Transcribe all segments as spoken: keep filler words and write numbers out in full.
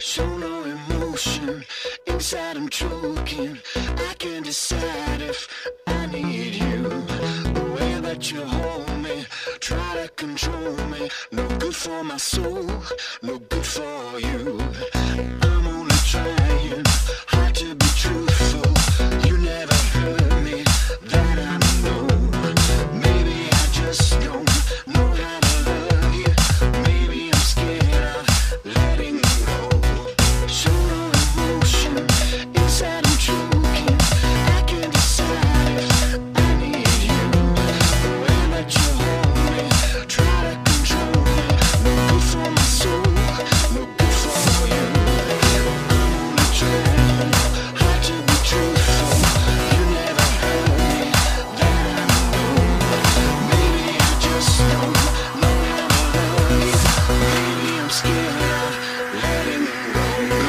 Show no emotion, inside I'm choking. I can't decide if I need you. The way that you hold me, try to control me. No good for my soul, no good for you. I'm only trying hard to be truthful. You never heard me, that I know. Maybe I just don't know how to love you. Maybe I'm scared of letting go. Show no emotion, inside I'm choking. I can't decide if I need you. The way that you hold me, try to control me. No good for my soul, no good for you. I'm only trying hard to be truthful. You never heard me, that I know. Maybe I just don't know how to love you. Maybe I'm scared of letting go.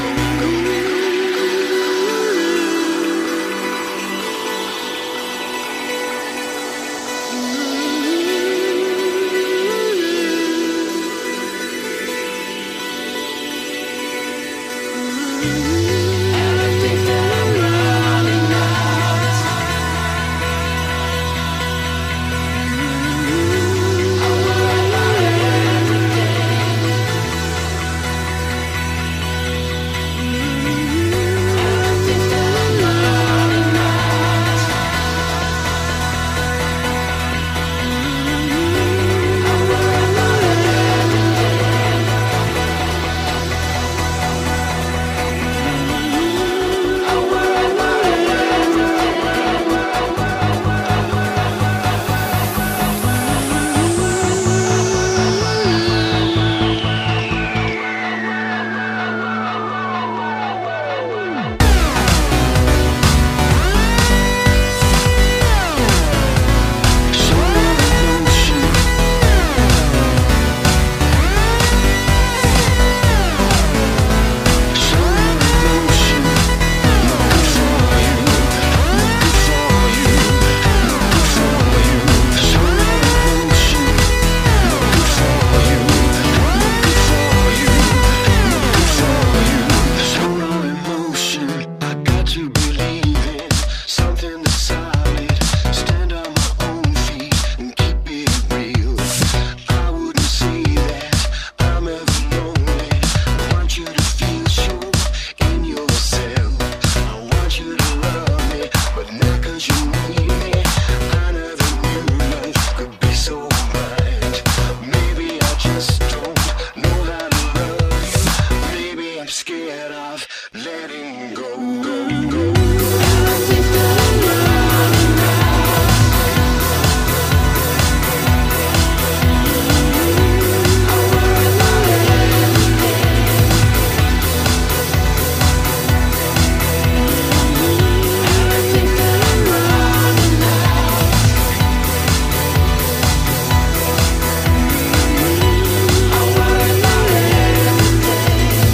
And I think that I'm running out of time. I worry about everything. And I think that I'm running out of time. I worry about everything. I worry about show no emotion. Show no emotion. No good for you. No good for you. No good for you. Show no emotion. No good for you. No good for you. No good for you. Show no emotion. I got to believe in something that's solid. Stand on my own feet and keep it real. I wouldn't say that I'm ever lonely. I want you to feel sure in yourself. I want you to love me, but not 'cause you need me. I never knew love could be so blind. Maybe I just don't know how to love you. Maybe I'm scared of letting go, go, go. And I think that I'm running out. I worry about everything. And I think that I'm running out. I worry about everything.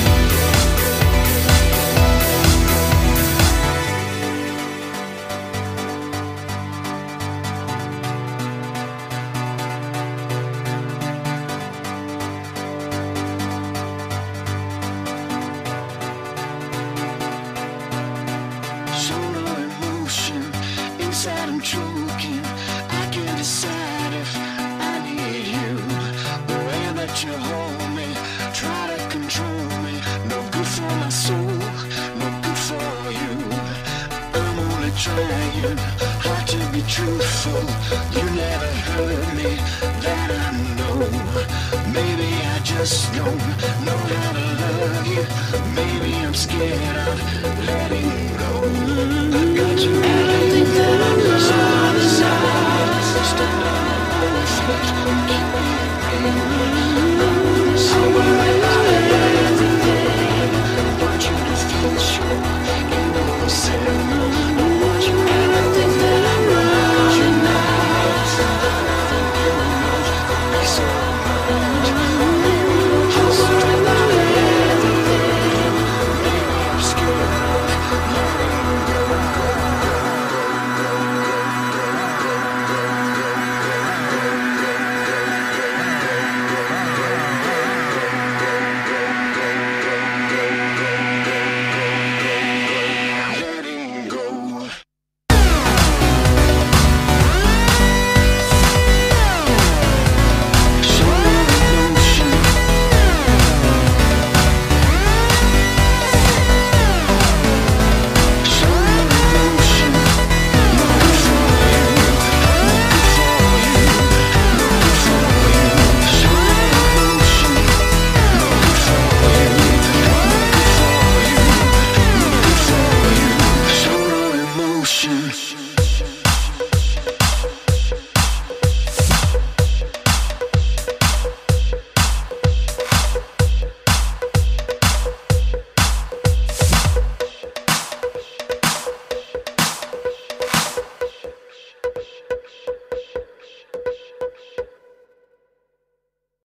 Show no emotion, inside I'm choking. I can't decide if I need you. The way that you hold me, try to control me. No good for my soul, no good for you. I'm only trying hard to be truthful. You never heard me, that I know. Maybe I just don't know how to love you. Maybe I'm scared of letting go. I got to believe that I'm